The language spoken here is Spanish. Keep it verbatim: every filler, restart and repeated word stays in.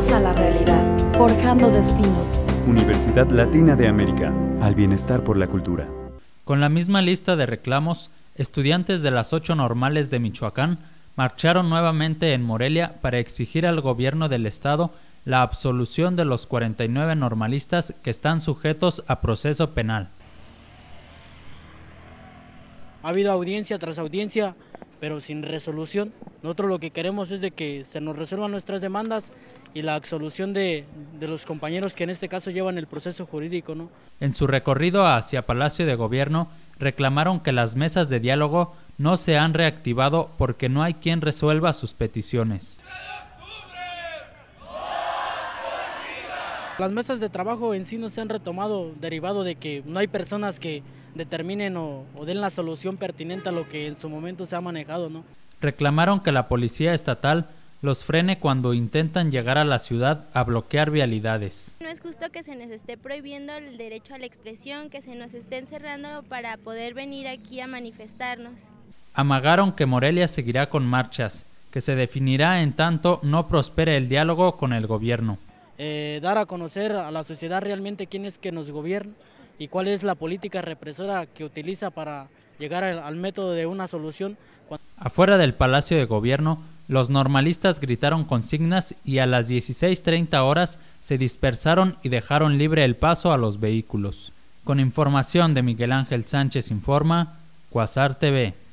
más a la realidad, forjando destinos. Universidad Latina de América, al bienestar por la cultura. Con la misma lista de reclamos, estudiantes de las ocho normales de Michoacán marcharon nuevamente en Morelia para exigir al gobierno del estado la absolución de los cuarenta y nueve normalistas que están sujetos a proceso penal. Ha habido audiencia tras audiencia, pero sin resolución. Nosotros lo que queremos es de que se nos resuelvan nuestras demandas y la absolución de, de los compañeros que en este caso llevan el proceso jurídico, ¿no? En su recorrido hacia Palacio de Gobierno, reclamaron que las mesas de diálogo no se han reactivado porque no hay quien resuelva sus peticiones. Las mesas de trabajo en sí no se han retomado, derivado de que no hay personas que determinen o, o den la solución pertinente a lo que en su momento se ha manejado, ¿no? Reclamaron que la policía estatal los frene cuando intentan llegar a la ciudad a bloquear vialidades. No es justo que se nos esté prohibiendo el derecho a la expresión, que se nos esté encerrando para poder venir aquí a manifestarnos. Amagaron que Morelia seguirá con marchas, que se definirá en tanto no prospere el diálogo con el gobierno. Eh, dar a conocer a la sociedad realmente quién es que nos gobierna y cuál es la política represora que utiliza para llegar al, al método de una solución. Afuera del Palacio de Gobierno, los normalistas gritaron consignas y a las dieciséis treinta horas se dispersaron y dejaron libre el paso a los vehículos. Con información de Miguel Ángel Sánchez Informa, Cuasar T V.